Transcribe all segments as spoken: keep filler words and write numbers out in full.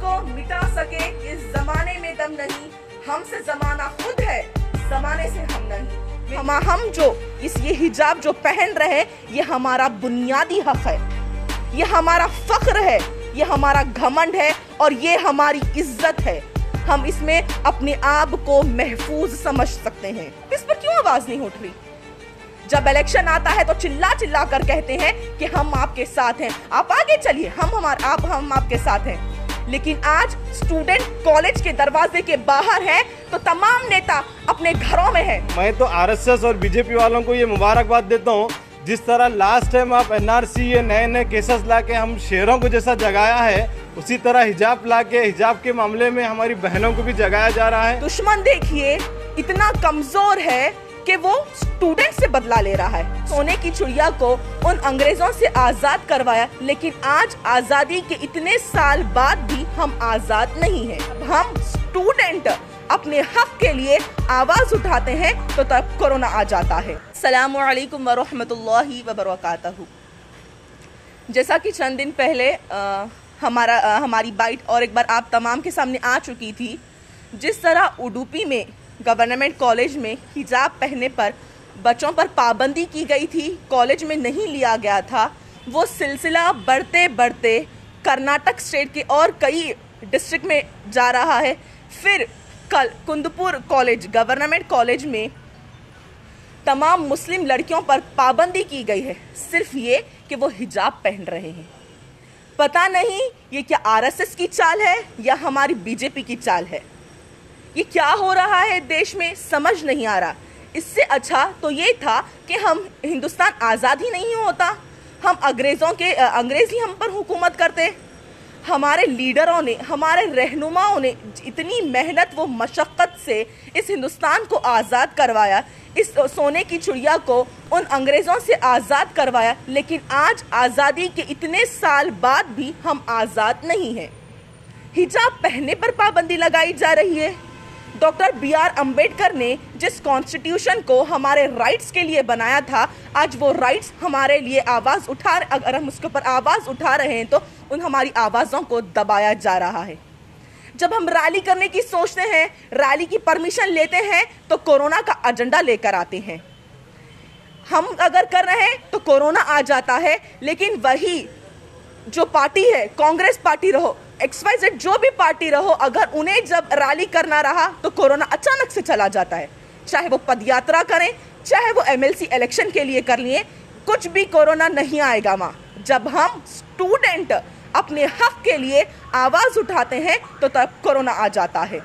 को मिटा सके इस जमाने में दम नहीं, हमसे जमाना खुद है, जमाने से हम नहीं। हम हम जो इस ये हिजाब जो पहन रहे, ये हमारा बुनियादी हक है, ये हमारा फख्र है, ये हमारा घमंड है और ये हमारी इज्जत है। हम इसमें अपने आप को महफूज समझ सकते हैं। इस पर क्यों आवाज नहीं उठ रही? जब इलेक्शन आता है तो चिल्ला चिल्ला कर कहते हैं कि हम आपके साथ हैं, आप आगे चलिए, हम हमारे आप हम आपके साथ हैं। लेकिन आज स्टूडेंट कॉलेज के दरवाजे के बाहर हैं तो तमाम नेता अपने घरों में हैं। मैं तो आरएसएस और बीजेपी वालों को ये मुबारकबाद देता हूँ, जिस तरह लास्ट टाइम आप एनआरसी ये नए नए केसेस लाके हम शेरों को जैसा जगाया है, उसी तरह हिजाब लाके हिजाब के मामले में हमारी बहनों को भी जगाया जा रहा है। दुश्मन देखिए इतना कमजोर है कि वो स्टूडेंट से बदला ले रहा है। सोने की चिड़िया को उन अंग्रेजों से आजाद करवाया, लेकिन आज आजादी के इतने साल बाद भी हम आजाद नहीं हैं। हम स्टूडेंट अपने हक के लिए आवाज उठाते हैं तो तब कोरोना आ जाता है। अस्सलामु अलैकुम व रहमतुल्लाहि व बरकातहू। जैसा कि चंद दिन पहले आ, हमारा आ, हमारी बाइट और एक बार आप तमाम के सामने आ चुकी थी, जिस तरह उडुपी में गवर्नमेंट कॉलेज में हिजाब पहनने पर बच्चों पर पाबंदी की गई थी, कॉलेज में नहीं लिया गया था, वो सिलसिला बढ़ते बढ़ते कर्नाटक स्टेट के और कई डिस्ट्रिक्ट में जा रहा है। फिर कल कुंदपुर कॉलेज गवर्नमेंट कॉलेज में तमाम मुस्लिम लड़कियों पर पाबंदी की गई है, सिर्फ ये कि वो हिजाब पहन रहे हैं। पता नहीं ये क्या आरएसएस की चाल है या हमारी बीजेपी की चाल है। ये क्या हो रहा है देश में समझ नहीं आ रहा। इससे अच्छा तो ये था कि हम हिंदुस्तान आज़ाद ही नहीं होता, हम अंग्रेज़ों के अंग्रेज़ ही हम पर हुकूमत करते। हमारे लीडरों ने, हमारे रहनुमाओं ने इतनी मेहनत व मशक्क़त से इस हिंदुस्तान को आज़ाद करवाया, इस सोने की चिड़िया को उन अंग्रेज़ों से आज़ाद करवाया, लेकिन आज आज़ादी के इतने साल बाद भी हम आज़ाद नहीं हैं। हिजाब पहनने पर पाबंदी लगाई जा रही है। डॉक्टर बी आर अम्बेडकर ने जिस कॉन्स्टिट्यूशन को हमारे राइट्स के लिए बनाया था, आज वो राइट्स हमारे लिए आवाज़ उठा, अगर हम उसके ऊपर आवाज़ उठा रहे हैं तो उन हमारी आवाज़ों को दबाया जा रहा है। जब हम रैली करने की सोचते हैं, रैली की परमिशन लेते हैं तो कोरोना का एजेंडा लेकर आते हैं। हम अगर कर रहे हैं तो कोरोना आ जाता है, लेकिन वही जो पार्टी है, कांग्रेस पार्टी रहो, एक्स वाई जेड जो भी पार्टी रहो, अगर उन्हें जब रैली करना रहा तो कोरोना अचानक से चला जाता है। चाहे वो पदयात्रा करें, चाहे वो एमएलसी इलेक्शन के लिए कर लिए, कुछ भी कोरोना नहीं आएगा वहाँ। जब हम स्टूडेंट अपने हक के लिए आवाज उठाते हैं तो तब कोरोना आ जाता है।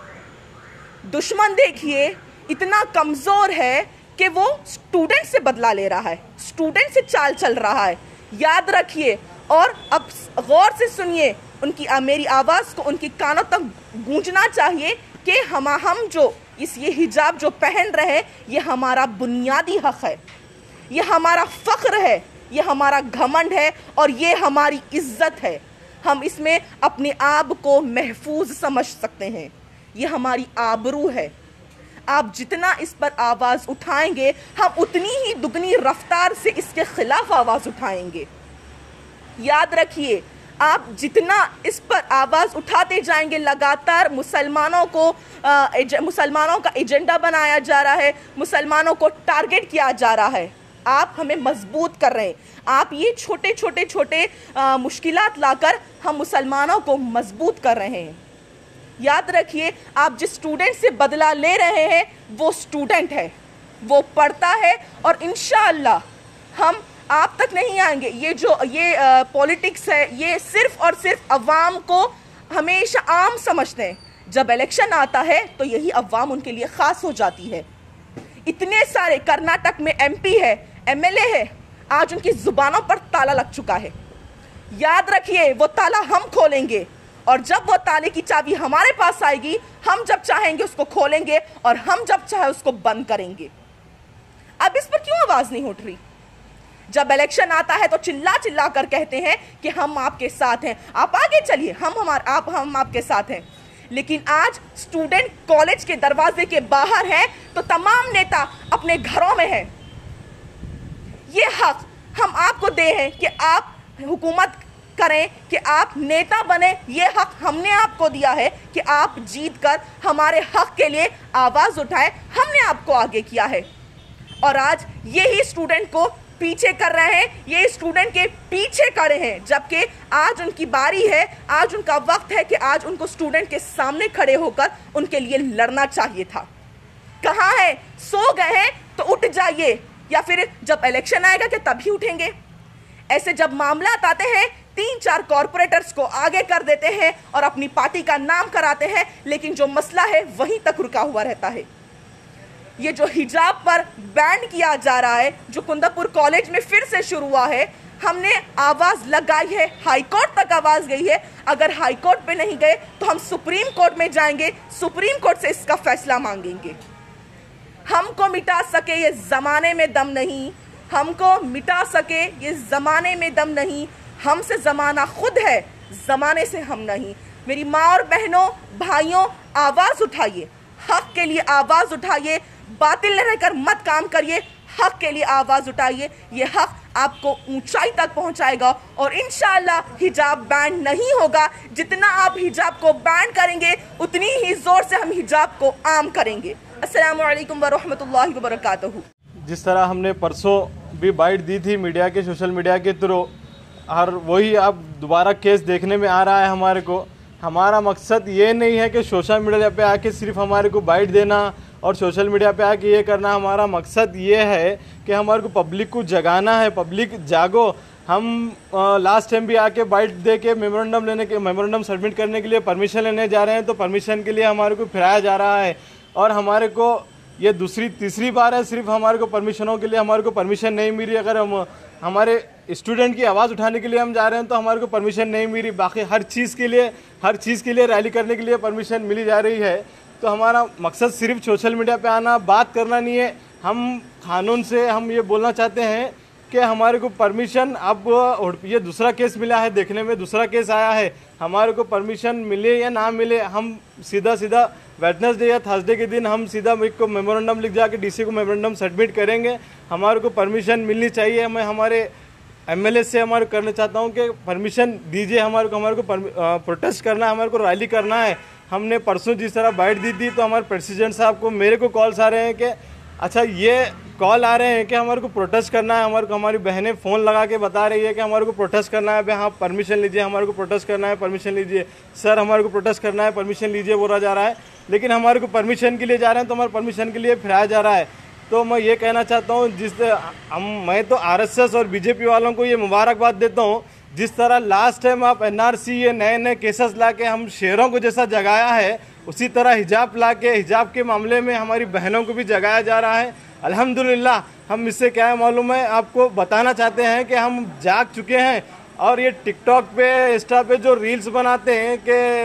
दुश्मन देखिए इतना कमजोर है कि वो स्टूडेंट से बदला ले रहा है, स्टूडेंट से चाल चल रहा है। याद रखिए और अब गौर से सुनिए, उनकी मेरी आवाज़ को उनकी कानों तक गूंजना चाहिए कि हम हम जो इस ये हिजाब जो पहन रहे, ये हमारा बुनियादी हक है, ये हमारा फख्र है, ये हमारा घमंड है और ये हमारी इज्जत है। हम इसमें अपने आप को महफूज समझ सकते हैं, ये हमारी आबरू है। आप जितना इस पर आवाज़ उठाएंगे, हम उतनी ही दुगनी रफ्तार से इसके खिलाफ आवाज़ उठाएंगे। याद रखिए, आप जितना इस पर आवाज़ उठाते जाएंगे, लगातार मुसलमानों को आ, मुसलमानों का एजेंडा बनाया जा रहा है, मुसलमानों को टारगेट किया जा रहा है। आप हमें मजबूत कर रहे हैं, आप ये छोटे छोटे छोटे मुश्किलात लाकर हम मुसलमानों को मजबूत कर रहे हैं। याद रखिए, आप जिस स्टूडेंट से बदला ले रहे हैं वो स्टूडेंट है, वो पढ़ता है और इंशाअल्लाह हम आप तक नहीं आएंगे। ये जो ये पॉलिटिक्स है, ये सिर्फ और सिर्फ अवाम को हमेशा आम समझते हैं। जब इलेक्शन आता है तो यही अवाम उनके लिए ख़ास हो जाती है। इतने सारे कर्नाटक में एमपी है, एमएलए है, आज उनकी ज़ुबानों पर ताला लग चुका है। याद रखिए, वो ताला हम खोलेंगे और जब वो ताले की चाबी हमारे पास आएगी, हम जब चाहेंगे उसको खोलेंगे और हम जब चाहे उसको बंद करेंगे। अब इस पर क्यों आवाज़ नहीं उठ रही? जब इलेक्शन आता है तो चिल्ला चिल्ला कर कहते हैं कि हम आपके साथ हैं, आप आगे चलिए, हम हमारे आप हम आपके साथ हैं। लेकिन आज स्टूडेंट कॉलेज के दरवाजे के बाहर हैं तो तमाम नेता अपने घरों में हैं। ये हक हम आपको दे हैं कि आप हुकूमत करें कि आप नेता बने। ये हक हमने आपको दिया है कि आप जीत कर हमारे हक के लिए आवाज़ उठाएं, हमने आपको आगे किया है। और आज यही स्टूडेंट को पीछे कर रहे हैं, ये स्टूडेंट के पीछे खड़े हैं, जबकि आज उनकी बारी है, आज उनका वक्त है कि आज उनको स्टूडेंट के सामने खड़े होकर उनके लिए लड़ना चाहिए था। कहाँ है? सो गए हैं तो उठ जाइए, या फिर जब इलेक्शन आएगा कि तभी उठेंगे? ऐसे जब मामला आते हैं तीन चार कॉर्पोरेटर्स को आगे कर देते हैं और अपनी पार्टी का नाम कराते हैं, लेकिन जो मसला है वहीं तक रुका हुआ रहता है। ये जो हिजाब पर बैन किया जा रहा है, जो कुंदापुर कॉलेज में फिर से शुरू हुआ है, हमने आवाज लगाई है, हाई कोर्ट तक आवाज गई है। अगर हाई कोर्ट पे नहीं गए तो हम सुप्रीम कोर्ट में जाएंगे, सुप्रीम कोर्ट से इसका फैसला मांगेंगे। हमको मिटा सके ये जमाने में दम नहीं, हमको मिटा सके ये जमाने में दम नहीं, हमसे जमाना खुद है, जमाने से हम नहीं। मेरी माँ और बहनों, भाइयों, आवाज उठाइए, हक के लिए आवाज उठाइए, बातिल रहकर मत काम करिए, हक के लिए आवाज उठाइए। ये हक आपको ऊंचाई तक पहुंचाएगा और इंशाअल्लाह हिजाब बैन नहीं होगा। जितना आप हिजाब को बैन करेंगे उतनी ही जोर से हम हिजाब को आम करेंगे। अस्सलामु अलैकुम व रहमतुल्लाहि व बरकातहू। जिस तरह हमने परसों भी बाइट दी थी मीडिया के, सोशल मीडिया के थ्रू, और वही अब दोबारा केस देखने में आ रहा है हमारे को। हमारा मकसद ये नहीं है कि सोशल मीडिया पे आके सिर्फ हमारे को बाइट देना और सोशल मीडिया पे आके ये करना। हमारा मकसद ये है कि हमारे को पब्लिक को जगाना है, पब्लिक जागो। हम आ, लास्ट टाइम भी आके बाइट दे के मेमोरेंडम लेने के मेमोरेंडम सबमिट करने के लिए परमिशन लेने जा रहे हैं, तो परमिशन के लिए हमारे को फिराया जा रहा है। और हमारे को ये दूसरी तीसरी बार है सिर्फ हमारे को परमिशनों के लिए हमारे को परमिशन नहीं मिली। अगर हम हमारे स्टूडेंट की आवाज़ उठाने के लिए हम जा रहे हैं तो हमारे को परमिशन नहीं मिली। बाकी हर चीज़ के लिए हर चीज़ के लिए रैली करने के लिए परमिशन मिली जा रही है। तो हमारा मकसद सिर्फ सोशल मीडिया पे आना, बात करना नहीं है। हम कानून से हम ये बोलना चाहते हैं कि हमारे को परमिशन, अब ये दूसरा केस मिला है, देखने में दूसरा केस आया है, हमारे को परमिशन मिले या ना मिले, हम सीधा सीधा वेडनेसडे या थर्सडे के दिन हम सीधा एक को मेमोरेंडम लिख जाके डीसी को मेमोरेंडम सबमिट करेंगे। हमारे को परमिशन मिलनी चाहिए। मैं हमारे एमएलए से हमारे करना चाहता हूँ कि परमिशन दीजिए हमारे को, हमारे को प्रोटेस्ट करना है, हमारे को रैली करना है। हमने परसों जिस तरह बाइट दी थी तो हमारे प्रेसिडेंट साहब को, मेरे को कॉल्स आ रहे हैं कि अच्छा ये कॉल आ रहे हैं कि हमारे को प्रोटेस्ट करना है। हमारे को हमारी बहनें फ़ोन लगा के बता रही है कि हमारे को प्रोटेस्ट करना है, भाई हाँ परमिशन लीजिए, हमारे को प्रोटेस्ट करना है, परमिशन लीजिए सर, हमारे को प्रोटेस्ट करना है, परमिशन लीजिए, बोला जा रहा है। लेकिन हमारे को परमिशन के लिए जा रहे हैं तो हमारे परमिशन के लिए फिराया जा रहा है। तो मैं ये कहना चाहता हूँ, जिस हम मैं तो आरएसएस और बीजेपी वालों को ये मुबारकबाद देता हूँ, जिस तरह लास्ट टाइम आप एनआरसी ये नए नए केसेस ला के हम शेरों को जैसा जगाया है, उसी तरह हिजाब ला के हिजाब के मामले में हमारी बहनों को भी जगाया जा रहा है। अल्हम्दुलिल्लाह, हम इससे क्या है मालूम है, आपको बताना चाहते हैं कि हम जाग चुके हैं। और ये टिकटॉक पे, इंस्टा पे जो रील्स बनाते हैं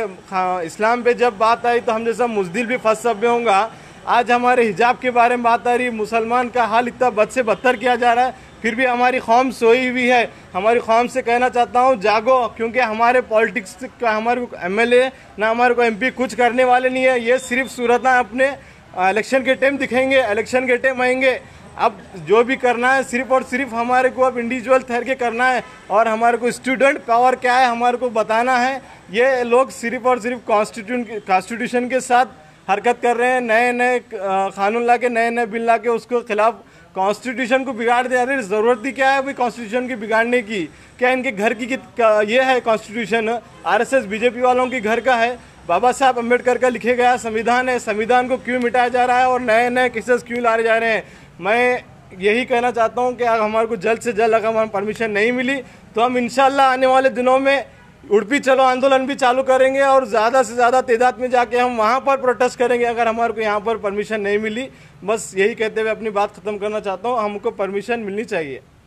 कि इस्लाम पे जब बात आई तो हम जैसा मुजदिल भी फंस सब होगा, आज हमारे हिजाब के बारे में बात आ रही, मुसलमान का हाल इतना बद से बदतर किया जा रहा है, फिर भी हमारी कौम सोई हुई है। हमारी कौम से कहना चाहता हूँ जागो, क्योंकि हमारे पॉलिटिक्स का हमारे को एमएलए ना हमारे को एमपी कुछ करने वाले नहीं है। ये सिर्फ सूरत अपने इलेक्शन के टाइम दिखेंगे, इलेक्शन के टाइम आएंगे। अब जो भी करना है सिर्फ और सिर्फ हमारे को अब इंडिविजुअल ठहर के करना है और हमारे को स्टूडेंट पावर क्या है हमारे को बताना है। ये लोग सिर्फ और सिर्फ कॉन्स्टिट्यूशन कॉन्स्टिट्यूशन के साथ हरकत कर रहे हैं, नए नए कानून ला के, नए नए बिल ला के उसको खिलाफ कॉन्स्टिट्यूशन को बिगाड़ दे। अरे ज़रूरत ही क्या है भाई कॉन्स्टिट्यूशन की बिगाड़ने की? क्या इनके घर की ये है कॉन्स्टिट्यूशन? आरएसएस बीजेपी वालों के घर का है। बाबा साहब अम्बेडकर का लिखे गया संविधान है, संविधान को क्यों मिटाया जा रहा है और नए नए केसेस क्यों लाए जा रहे हैं? मैं यही कहना चाहता हूं कि अगर हमारे को जल्द से जल्द अगर हमारी परमिशन नहीं मिली तो हम इंशाल्लाह आने वाले दिनों में उड़पी चलो आंदोलन भी चालू करेंगे और ज़्यादा से ज़्यादा तादाद में जाके हम वहाँ पर प्रोटेस्ट करेंगे अगर हमारे को यहाँ पर परमिशन नहीं मिली। बस यही कहते हुए अपनी बात ख़त्म करना चाहता हूँ, हमको परमिशन मिलनी चाहिए।